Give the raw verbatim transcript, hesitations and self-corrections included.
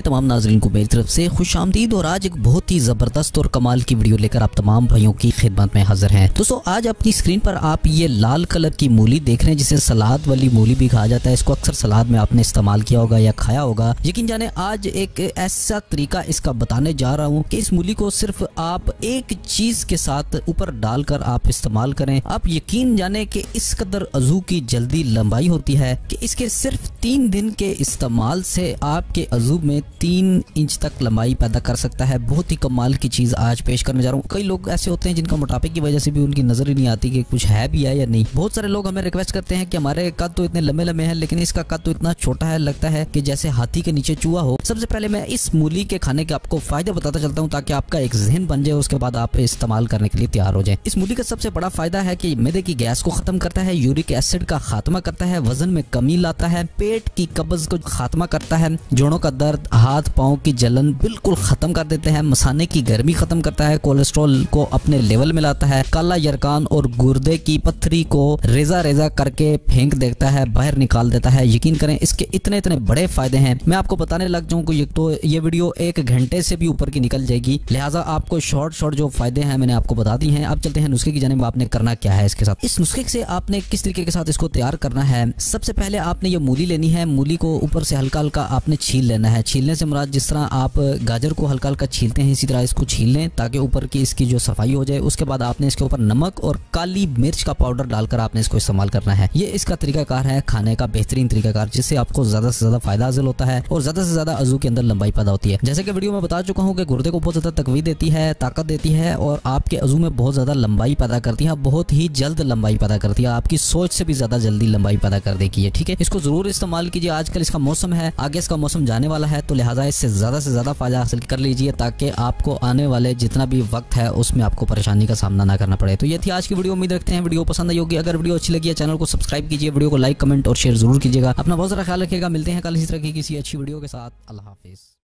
तमाम नाजरीन को मेरी तरफ से खुशामदीद। और आज एक बहुत ही जबरदस्त और कमाल की वीडियो लेकर आप तमाम भाइयों की खिदमत में हाजिर हैं। दोस्तों आज अपनी स्क्रीन पर आप ये लाल कलर की मूली देख रहे हैं, जिसे सलाद वाली मूली भी कहा जाता है। इसको अक्सर सलाद में आपने इस्तेमाल किया होगा या खाया होगा। यकीन जाने आज एक ऐसा तरीका इसका बताने जा रहा हूँ कि इस मूली को सिर्फ आप एक चीज के साथ ऊपर डालकर आप इस्तेमाल करें। आप यकीन जाने कि इस कदर अज़ू की जल्दी लंबाई होती है कि इसके सिर्फ तीन दिन के इस्तेमाल से आपके अज़ू में तीन इंच तक लंबाई पैदा कर सकता है। बहुत ही कमाल की चीज आज पेश करने जा रहा हूँ। कई लोग ऐसे होते हैं जिनका मोटापे की वजह से भी उनकी नजर ही नहीं आती कि कुछ है भी है या नहीं। बहुत सारे लोग हमें रिक्वेस्ट करते हैं कि हमारे कद तो इतने लंबे लंबे हैं, लेकिन इसका कद तो इतना छोटा है, लगता है कि जैसे हाथी के नीचे चूहा हो। सबसे पहले मैं इस मूली के खाने के आपको फायदे बताता चलता हूँ ताकि आपका एक जहन बन जाए, उसके बाद आप इस्तेमाल करने के लिए तैयार हो जाए। इस मूली का सबसे बड़ा फायदा है कि मैदे की गैस को खत्म करता है, यूरिक एसिड का खात्मा करता है, वजन में कमी लाता है, पेट की कब्ज को खात्मा करता है, जोड़ों का दर्द, हाथ पांव की जलन बिल्कुल खत्म कर देते हैं, मसाने की गर्मी खत्म करता है, कोलेस्ट्रॉल को अपने लेवल में लाता है, काला यरकान और गुर्दे की पत्थरी को रेजा रेजा करके फेंक देता है, बाहर निकाल देता है। यकीन करें इसके इतने इतने बड़े फायदे हैं। मैं आपको बताने लग जाऊं कि तो ये वीडियो एक घंटे से भी ऊपर की निकल जाएगी, लिहाजा आपको शॉर्ट शॉर्ट जो फायदे हैं मैंने आपको बता दी हैं। अब चलते हैं नुस्खे की जानिब। आपने करना क्या है इसके साथ, इस नुस्खे से आपने किस तरीके के साथ इसको तैयार करना है। सबसे पहले आपने ये मूली लेनी है। मूली को ऊपर से हल्का हल्का आपने छील लेना है। छीलने से मुराद जिस तरह आप गाजर को हल्का हल्का छीलते हैं इसी तरह इसको छील लें ताकि ऊपर की इसकी जो सफाई हो जाए। उसके बाद आपने इसके ऊपर नमक और काली मिर्च का पाउडर डालकर आपने इसको इस्तेमाल करना है। ये इसका तरीकाकार है खाने का, बेहतरीन तरीकाकार, जिससे आपको ज्यादा से ज्यादा फायदा हासिल होता है और ज्यादा से ज्यादा अज़ू के अंदर लंबाई पैदा होती है। जैसे कि वीडियो में बता चुका हूँ कि गुर्दे को बहुत ज्यादा तकवीत देती है, ताकत देती है और आपके अज़ू में बहुत ज्यादा लंबाई पैदा करती है, बहुत ही जल्द लंबाई पैदा करती है, आपकी सोच से भी ज्यादा जल्दी लंबाई पैदा कर देगी है। ठीक है, इसको जरूर इस्तेमाल कीजिए। आजकल इसका मौसम है, आगे इसका मौसम जाने वाला है, तो लिहाजा इससे ज्यादा से ज्यादा फायदा हासिल कर लीजिए ताकि आपको आने वाले जितना भी वक्त है उसमें आपको परेशानी का सामना ना करना पड़े। तो ये थी आज की वीडियो। उम्मीद रखते हैं वीडियो पसंद आई होगी। अगर वीडियो अच्छी लगी है चैनल को सब्सक्राइब कीजिए, वीडियो को लाइक कमेंट और शेयर जरूर कीजिएगा। अपना बहुत सारा ख्याल रखिएगा। मिलते हैं कल इसी तरह की किसी अच्छी वीडियो के साथ। अल्लाह हाफिज।